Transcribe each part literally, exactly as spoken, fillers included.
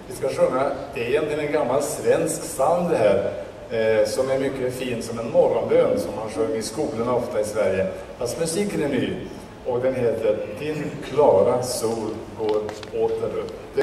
Vi ska sjunga, det är egentligen en gammal svensk psalm det här, eh, som är mycket fin som en morgonbön som man sjöng i skolorna ofta i Sverige. Fast musiken är ny och den heter Din klara sol går åter upp. Det...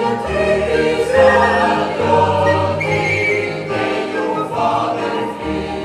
Fader fri.